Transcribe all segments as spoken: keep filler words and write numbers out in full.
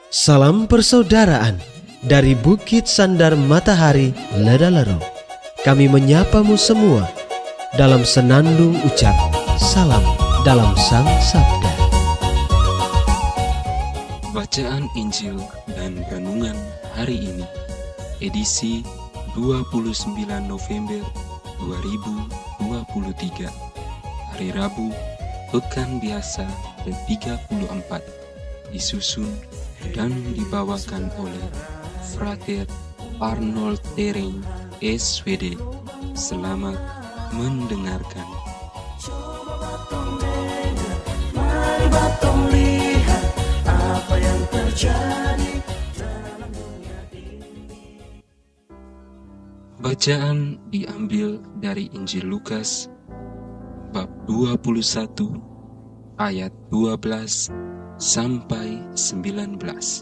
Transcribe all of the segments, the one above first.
Salam persaudaraan dari Bukit Sandar Matahari Ledalero. Kami menyapamu semua dalam senandung ucap salam dalam Sang Sabda. Bacaan Injil dan Renungan hari ini, edisi dua puluh sembilan November dua ribu dua puluh tiga, hari Rabu, Pekan Biasa ke tiga puluh empat, disusun dan dibawakan oleh Frater Arnold Tereng, S W D. Selamat mendengarkan. Mari batong lihat apa yang terjadi dalam dunia ini. Bacaan diambil dari Injil Lukas bab dua puluh satu ayat dua belas sampai sembilan belas.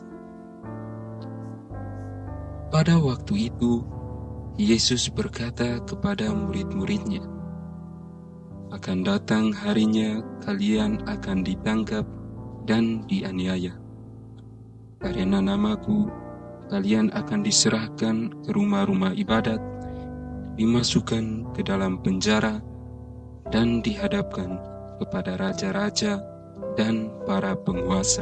Pada waktu itu, Yesus berkata kepada murid-muridnya, "Akan datang harinya kalian akan ditangkap dan dianiaya. Karena namaku, kalian akan diserahkan ke rumah-rumah ibadat, dimasukkan ke dalam penjara, dan dihadapkan kepada raja-raja dan para penguasa.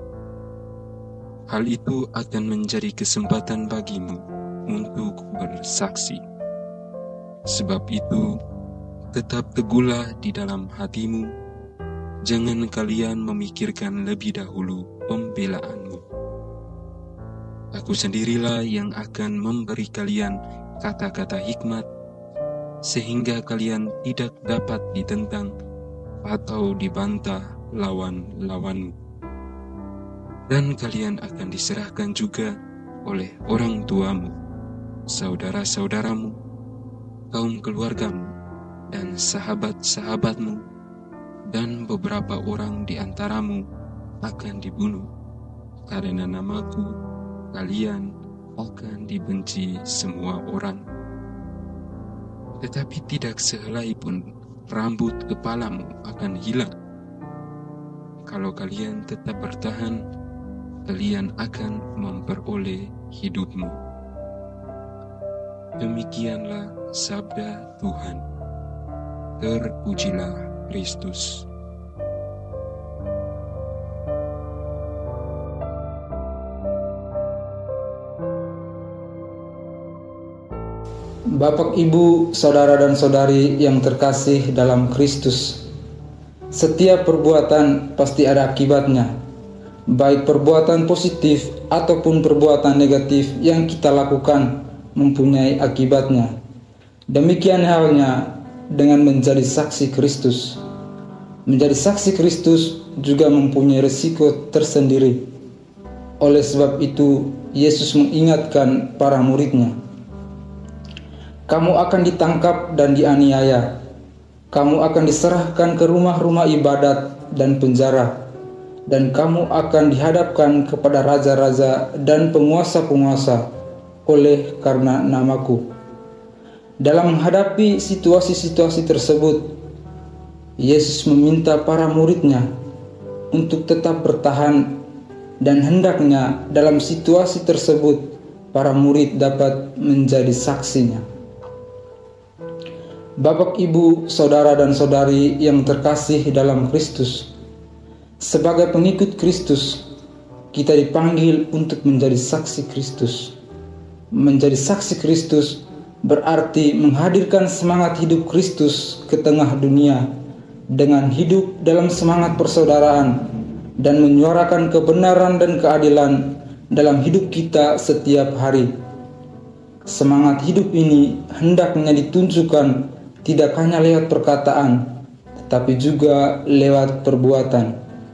Hal itu akan menjadi kesempatan bagimu untuk bersaksi. Sebab itu, tetap teguhlah di dalam hatimu, jangan kalian memikirkan lebih dahulu pembelaanmu. Aku sendirilah yang akan memberi kalian kata-kata hikmat, sehingga kalian tidak dapat ditentang atau dibantah lawan-lawanmu. Dan kalian akan diserahkan juga oleh orang tuamu, saudara-saudaramu, kaum keluargamu, dan sahabat-sahabatmu, dan beberapa orang di antaramu akan dibunuh. Karena namaku, kalian akan dibenci semua orang. Tetapi tidak sehelai pun rambut kepalamu akan hilang. Kalau kalian tetap bertahan, kalian akan memperoleh hidupmu." Demikianlah sabda Tuhan. Terpujilah Kristus. Bapak, Ibu, saudara dan saudari yang terkasih dalam Kristus, setiap perbuatan pasti ada akibatnya, baik perbuatan positif ataupun perbuatan negatif yang kita lakukan mempunyai akibatnya. Demikian halnya dengan menjadi saksi Kristus. Menjadi saksi Kristus juga mempunyai risiko tersendiri. Oleh sebab itu, Yesus mengingatkan para muridnya, "Kamu akan ditangkap dan dianiaya. Kamu akan diserahkan ke rumah-rumah ibadat dan penjara, dan kamu akan dihadapkan kepada raja-raja dan penguasa-penguasa oleh karena namaku." Dalam menghadapi situasi-situasi tersebut, Yesus meminta para muridnya untuk tetap bertahan, dan hendaknya dalam situasi tersebut para murid dapat menjadi saksinya. Bapak, Ibu, saudara dan saudari yang terkasih dalam Kristus, sebagai pengikut Kristus, kita dipanggil untuk menjadi saksi Kristus. Menjadi saksi Kristus berarti menghadirkan semangat hidup Kristus ke tengah dunia dengan hidup dalam semangat persaudaraan dan menyuarakan kebenaran dan keadilan dalam hidup kita setiap hari. Semangat hidup ini hendaknya ditunjukkan tidak hanya lewat perkataan, tetapi juga lewat perbuatan.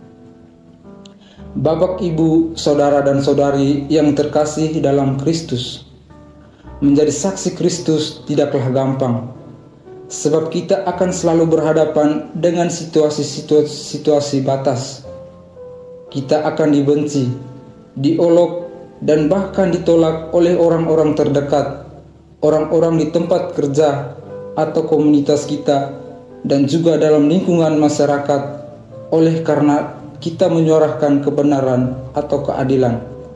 Bapak, Ibu, saudara dan saudari yang terkasih dalam Kristus, menjadi saksi Kristus tidaklah gampang, sebab kita akan selalu berhadapan dengan situasi-situasi batas. Kita akan dibenci, diolok, dan bahkan ditolak oleh orang-orang terdekat, orang-orang di tempat kerja atau komunitas kita, dan juga dalam lingkungan masyarakat, oleh karena kita menyuarakan kebenaran atau keadilan.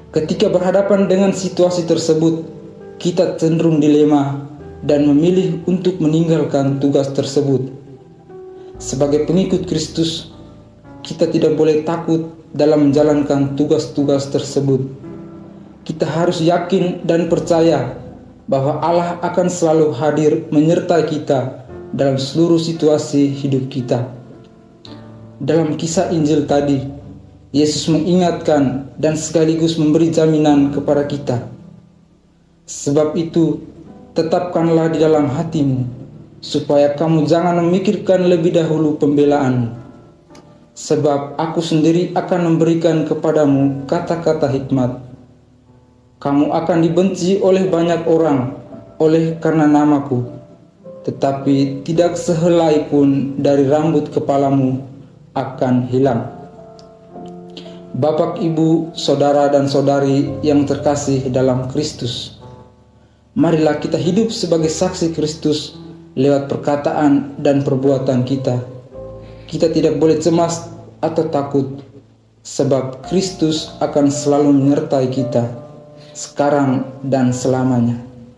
Ketika berhadapan dengan situasi tersebut, kita cenderung dilema dan memilih untuk meninggalkan tugas tersebut. Sebagai pengikut Kristus, kita tidak boleh takut dalam menjalankan tugas-tugas tersebut. Kita harus yakin dan percaya bahwa Allah akan selalu hadir menyertai kita dalam seluruh situasi hidup kita. Dalam kisah Injil tadi, Yesus mengingatkan dan sekaligus memberi jaminan kepada kita. Sebab itu, tetapkanlah di dalam hatimu, supaya kamu jangan memikirkan lebih dahulu pembelaanmu. Sebab aku sendiri akan memberikan kepadamu kata-kata hikmat. Kamu akan dibenci oleh banyak orang oleh karena namaku, tetapi tidak sehelai pun dari rambut kepalamu akan hilang. Bapak, Ibu, saudara dan saudari yang terkasih dalam Kristus, marilah kita hidup sebagai saksi Kristus lewat perkataan dan perbuatan kita. Kita tidak boleh cemas atau takut, sebab Kristus akan selalu menyertai kita sekarang dan selamanya.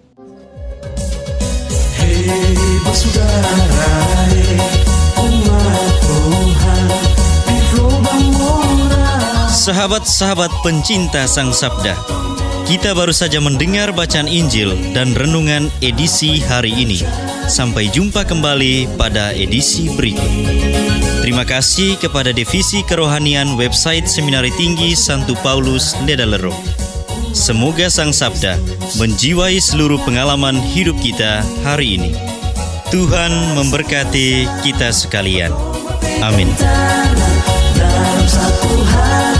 Hei bersaudara, hei umat Tuhan di lubang murah. Sahabat-sahabat pencinta Sang Sabda, kita baru saja mendengar bacaan Injil dan renungan edisi hari ini. Sampai jumpa kembali pada edisi berikut. Terima kasih kepada Divisi Kerohanian website Seminari Tinggi Santo Paulus Ledalero. Semoga Sang Sabda menjiwai seluruh pengalaman hidup kita hari ini. Tuhan memberkati kita sekalian. Amin. Dalam satu hati